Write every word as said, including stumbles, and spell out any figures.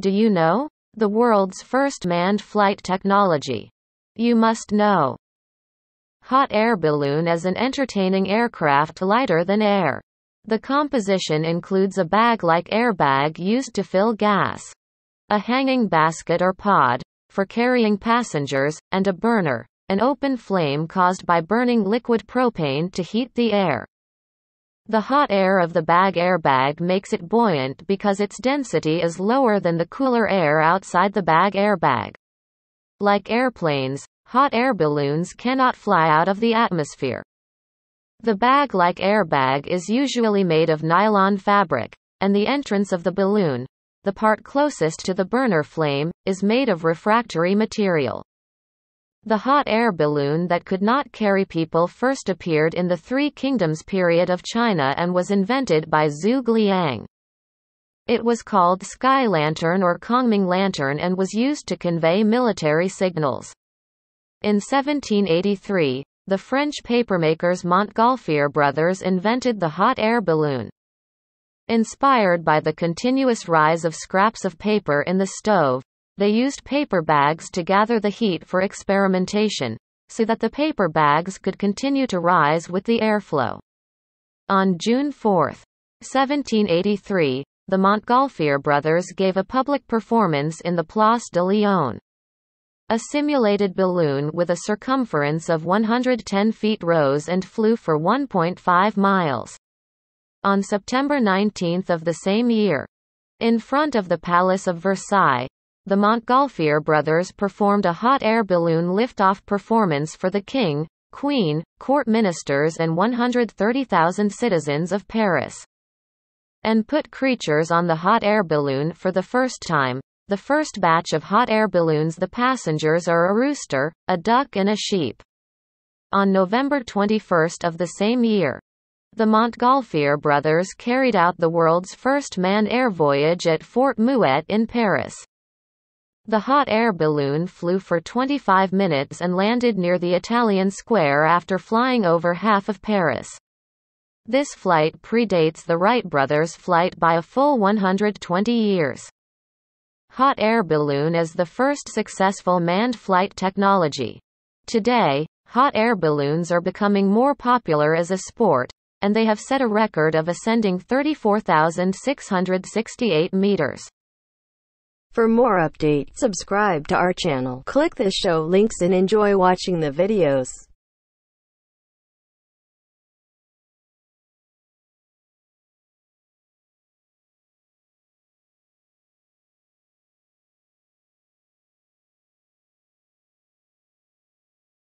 Do you know? The world's first manned flight technology. You must know. Hot air balloon is an entertaining aircraft lighter than air. The composition includes a bag-like airbag used to fill gas, a hanging basket or pod, for carrying passengers, and a burner, an open flame caused by burning liquid propane to heat the air. The hot air of the bag airbag makes it buoyant because its density is lower than the cooler air outside the bag airbag. Like airplanes, hot air balloons cannot fly out of the atmosphere. The bag-like airbag is usually made of nylon fabric, and the entrance of the balloon, the part closest to the burner flame, is made of refractory material. The hot air balloon that could not carry people first appeared in the Three Kingdoms period of China and was invented by Zhuge Liang. It was called sky lantern or Kongming lantern and was used to convey military signals. In seventeen eighty-three, the French papermakers Montgolfier brothers invented the hot air balloon. Inspired by the continuous rise of scraps of paper in the stove, they used paper bags to gather the heat for experimentation, so that the paper bags could continue to rise with the airflow. On June fourth, seventeen eighty-three, the Montgolfier brothers gave a public performance in the Place de Lyon. A simulated balloon with a circumference of one hundred ten feet rose and flew for one point five miles. On September nineteenth of the same year, in front of the Palace of Versailles, the Montgolfier brothers performed a hot air balloon liftoff performance for the king, queen, court ministers and one hundred thirty thousand citizens of Paris. And put creatures on the hot air balloon for the first time. The first batch of hot air balloons, the passengers are a rooster, a duck and a sheep. On November twenty-first of the same year, the Montgolfier brothers carried out the world's first manned air voyage at Fort Mouet in Paris. The hot air balloon flew for twenty-five minutes and landed near the Italian square after flying over half of Paris. This flight predates the Wright brothers' flight by a full one hundred twenty years. Hot air balloon is the first successful manned flight technology. Today, hot air balloons are becoming more popular as a sport, and they have set a record of ascending thirty-four thousand six hundred sixty-eight meters. For more updates, subscribe to our channel, click the show links and enjoy watching the videos.